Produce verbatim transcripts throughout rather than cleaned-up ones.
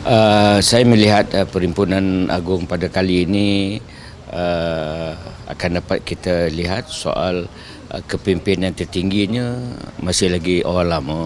Uh, saya melihat uh, Perhimpunan Agung pada kali ini uh, akan dapat kita lihat soal uh, kepimpinan tertingginya masih lagi orang lama.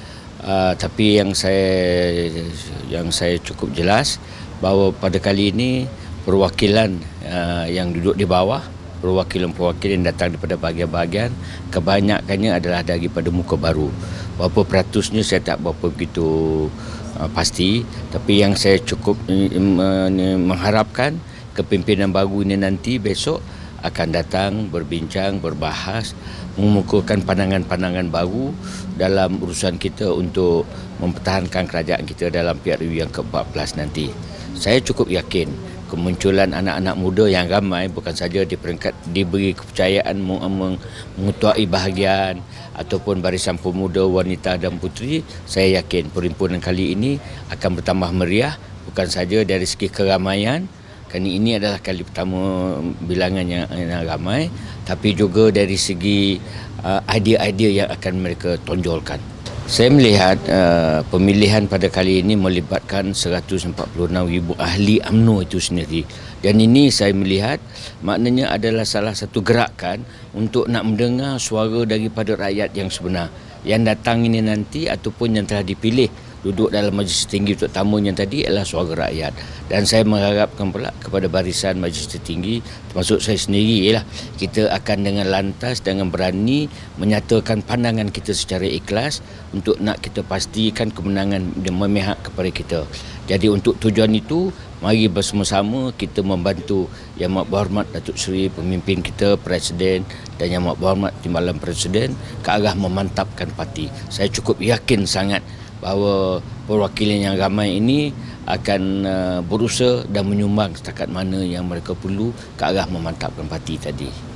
Uh, tapi yang saya yang saya cukup jelas bahawa pada kali ini perwakilan uh, yang duduk di bawah, perwakilan-perwakilan yang datang daripada bahagian-bahagian, kebanyakannya adalah daripada muka baru. Berapa peratusnya saya tak berapa begitu uh, pasti, tapi yang saya cukup uh, mengharapkan kepimpinan baru ini nanti besok akan datang berbincang, berbahas, mengukuhkan pandangan-pandangan baru dalam urusan kita untuk mempertahankan kerajaan kita dalam P R U yang ke empat belas nanti. Saya cukup yakin kemunculan anak-anak muda yang ramai bukan saja di peringkat diberi kepercayaan mengetuai bahagian ataupun barisan pemuda, wanita dan puteri. Saya yakin perhimpunan kali ini akan bertambah meriah bukan saja dari segi keramaian, kerana ini adalah kali pertama bilangan yang, yang ramai, tapi juga dari segi uh, idea-idea yang akan mereka tonjolkan. Saya melihat uh, pemilihan pada kali ini melibatkan seratus empat puluh enam ribu ahli U M N O itu sendiri. Dan ini saya melihat maknanya adalah salah satu gerakan untuk nak mendengar suara daripada rakyat yang sebenar. Yang datang ini nanti ataupun yang telah dipilih duduk dalam majlis tertinggi terutamanya tadi adalah suara rakyat. Dan saya mengharapkan pula kepada barisan majlis tertinggi, termasuk saya sendiri, ialah kita akan dengan lantas, dengan berani menyatakan pandangan kita secara ikhlas untuk nak kita pastikan kemenangan dan memihak kepada kita. Jadi untuk tujuan itu, mari bersama-sama kita membantu Yang Amat Berhormat Datuk Seri pemimpin kita, Presiden, dan Yang Amat Berhormat Timbalan Presiden ke arah memantapkan parti. Saya cukup yakin sangat bahawa perwakilan yang ramai ini akan uh, berusaha dan menyumbang setakat mana yang mereka perlu ke arah memantapkan parti tadi.